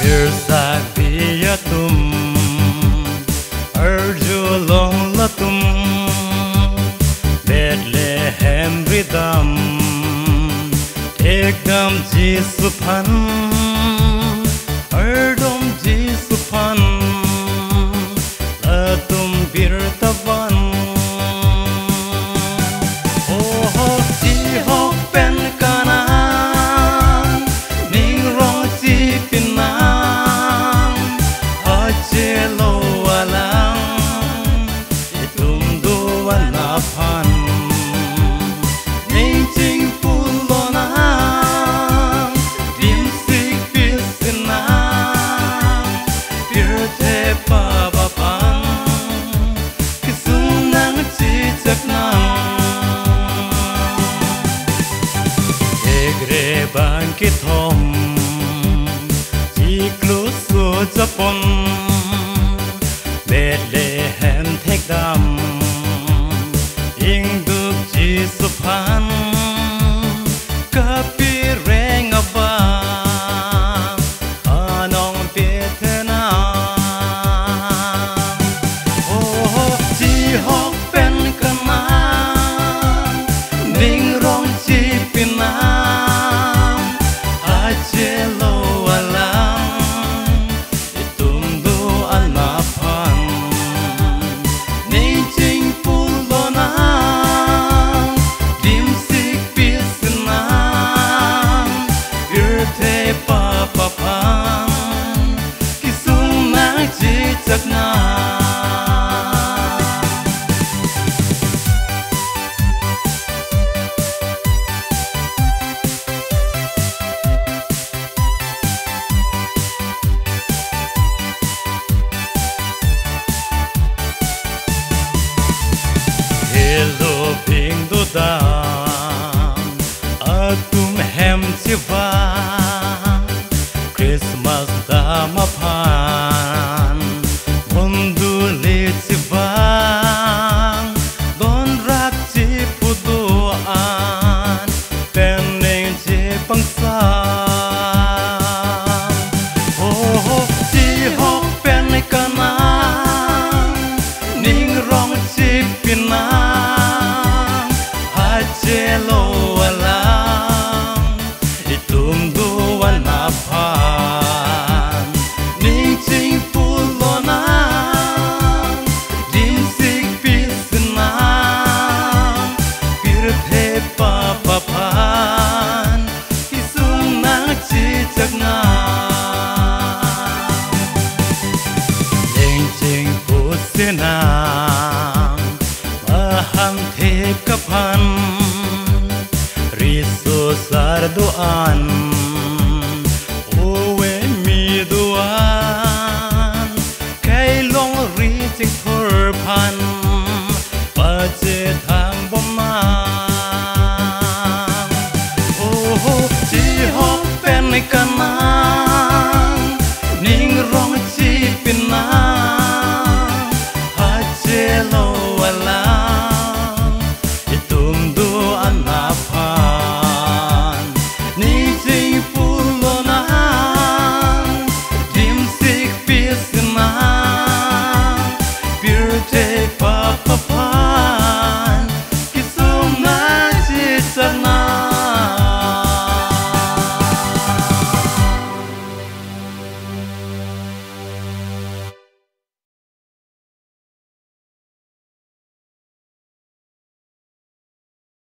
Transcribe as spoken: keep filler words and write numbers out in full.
Irsak biyatum Arjulong latum Bethlehem ridam Ekdam Jisupan Ardom Jisupan Latum birtavan Oh Jihok pen kanan Ning rong jipinam Ajelo walang Itum duwan apan Ning jing pulonang Dim sik pisinang Birte pabapang Kisung nang jijak nang Egre bangkit hom Jiklus su japon Bethlehem thek dam Ingduk Jisupan Kapi reng abang Anong Vietnam Oh Jihok pen kanang Ning rong jipinam Ajelo walang Itum duan mapan Ning jing pulonang Dim sik pisinang Birte papapang Kisung nang jijak nang Hello ping do dam Atum hem chiva Christmas damapan Bondu le chiva Don rak chi puduan Peneng chi pangsam Oh Jihok pen kanang Ning rong jipinang Ajelo walang Itum duwan apan Ning jing pulonang Dim sik pisinang Birte papapan Kisung nang jijak nang Ning jing pusinang Mahang thep kapan Riso sarduan Owe mi duan Kay long ri jing purpan Paje thang bom mang Oh Jihok pen kanang Ning rong jipinang Ajelo walang Itum duan apan Ning jing pulonang Dim sik pisinang Birte papapang